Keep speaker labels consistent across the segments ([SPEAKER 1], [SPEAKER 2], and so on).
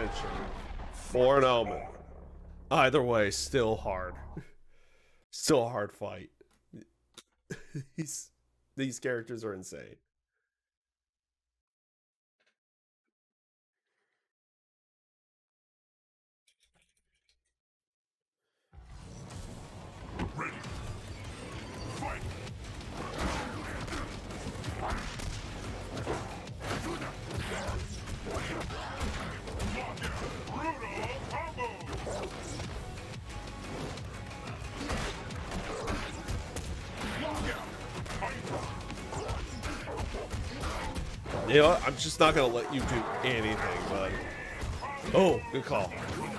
[SPEAKER 1] switching. Or an Omen. Either way, still hard. Still a hard fight. These characters are insane. You know what? I'm just not gonna let you do anything, bud. Oh, good call.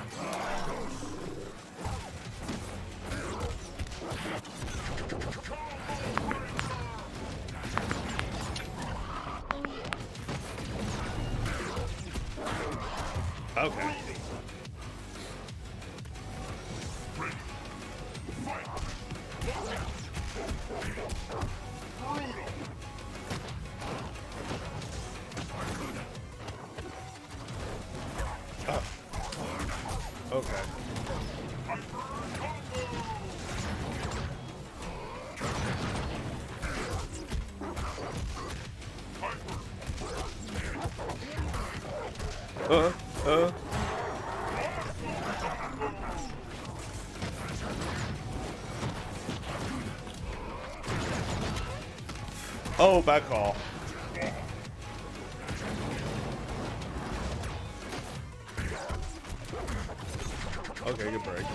[SPEAKER 1] Okay. Okay. Oh, back call. Okay, good break.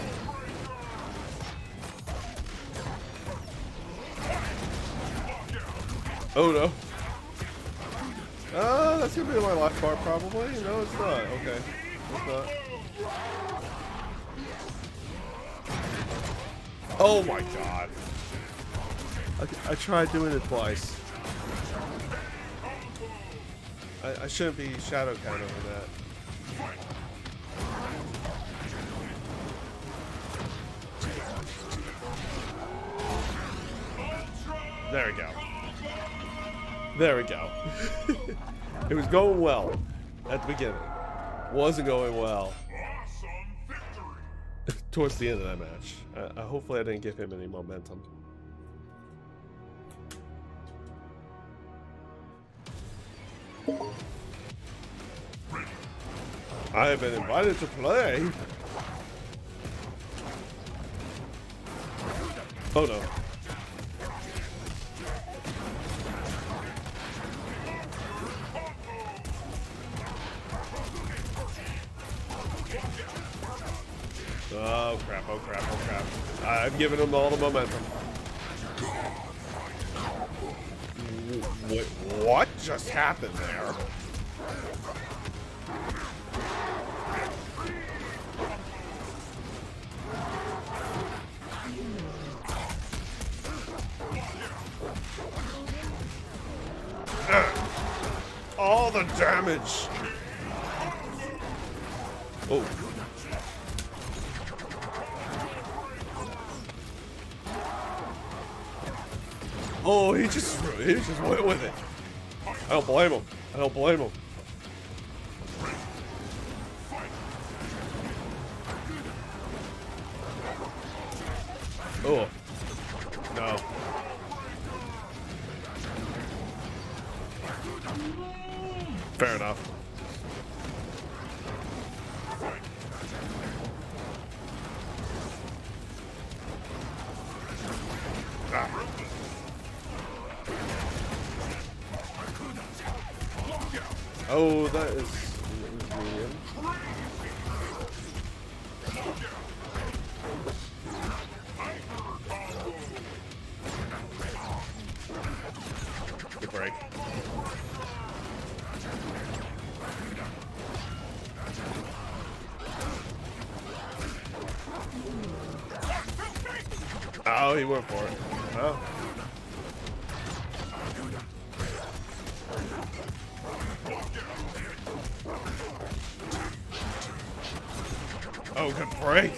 [SPEAKER 1] Oh no. That's gonna be my last part probably. No, it's not. Okay. It's not. Oh my god. I tried doing it twice. I shouldn't be shadow countering that. There we go. There we go. It was going well at the beginning. Wasn't going well towards the end of that match. Hopefully I didn't give him any momentum. I have been invited to play. Oh no. Oh crap, oh crap, oh crap. I've given him all the momentum. Wait, what just happened there? All the damage. Oh. Oh, he just went with it. I don't blame him. I don't blame him. Oh. No. Fair enough. Ah. Oh, that is medium. Good break. Oh, he went for it. Oh. Oh, good break.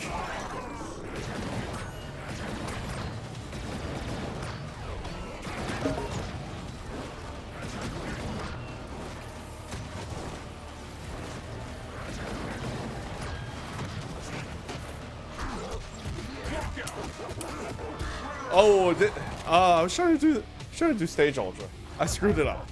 [SPEAKER 1] Oh, I was trying to do stage ultra. I screwed it up.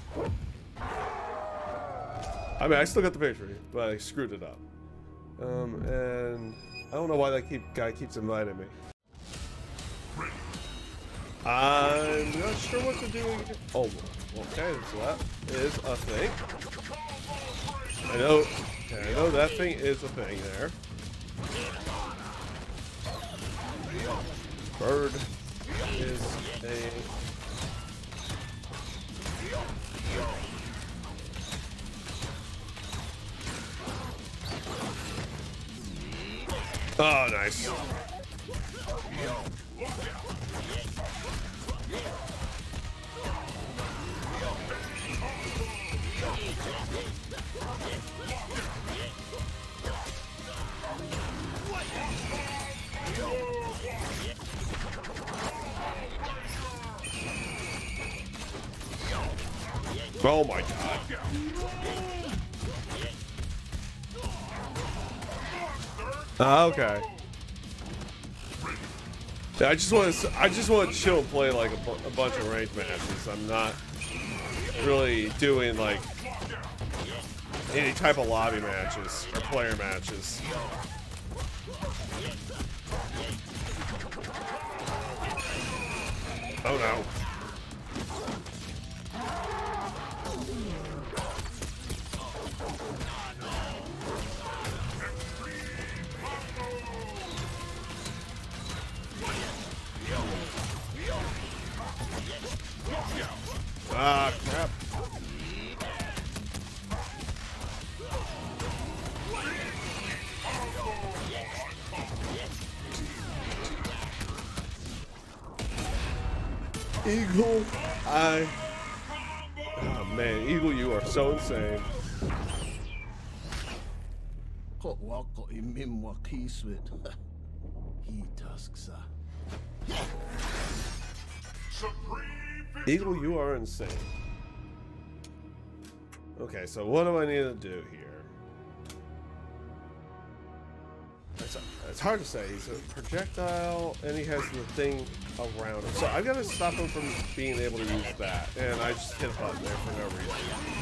[SPEAKER 1] I mean, I still got the victory, but I screwed it up. And I don't know why that guy keeps inviting me. I'm not sure what to do. Oh, okay, so that is a thing. I know that thing is a thing there. Bird is a... Oh, nice. Oh my god. Okay. Yeah, I just want to chill and play like a bunch of ranked matches. I'm not really doing like any type of lobby matches or player matches. Oh no. Ah, crap. Eagle, oh man, Eagle, you are so insane. Eagle, you are insane. Okay, so what do I need to do here? It's hard to say. He's a projectile, and he has the thing around him. So I've got to stop him from being able to use that. And I just hit a button there for no reason.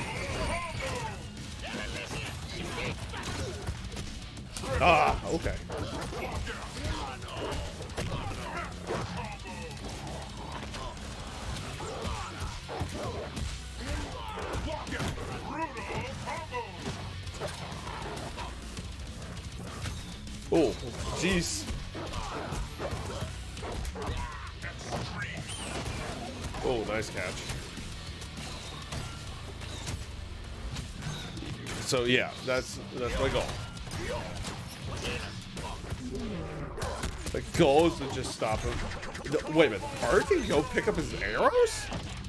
[SPEAKER 1] Ah, okay. Oh, jeez. Oh, nice catch. So yeah, that's my goal. The goal is to just stop him. Wait a minute, Bird can go pick up his arrows?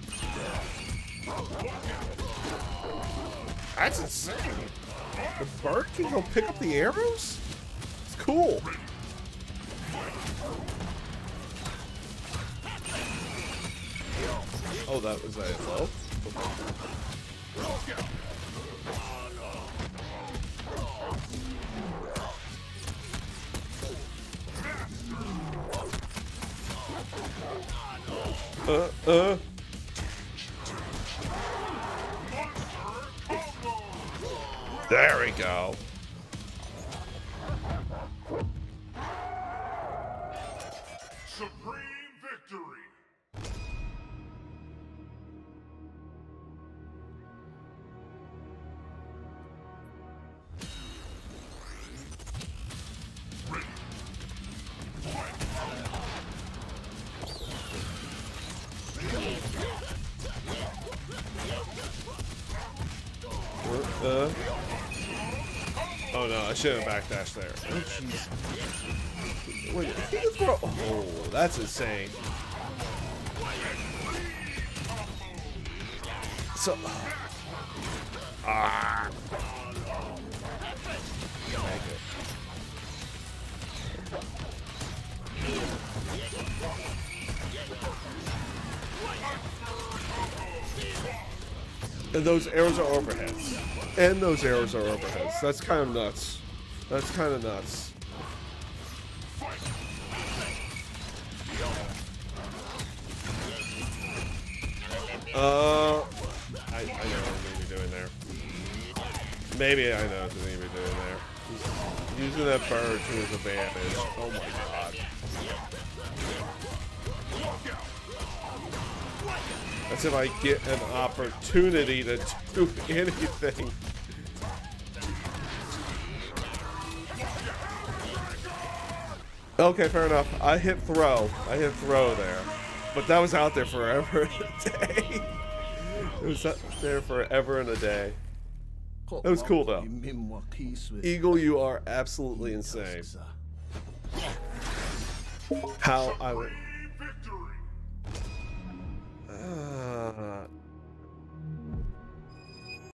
[SPEAKER 1] That's insane. The Bird can go pick up the arrows? It's cool. Oh, that was a low? There we go.
[SPEAKER 2] Supreme victory.
[SPEAKER 1] Oh no, I should have backdashed there. Oh jeez. Wait, he can throw. Oh, that's insane. So. Ah. And those arrows are overheads. And those arrows are overheads. That's kind of nuts. That's kind of nuts. Maybe I know what the name you're doing there. He's using that bird to his advantage. Oh my god. That's if I get an opportunity to do anything. Okay, fair enough. I hit throw. I hit throw there. But that was out there forever and a day. It was out there forever and a day. That was cool though. Eagle, you are absolutely insane. How I would...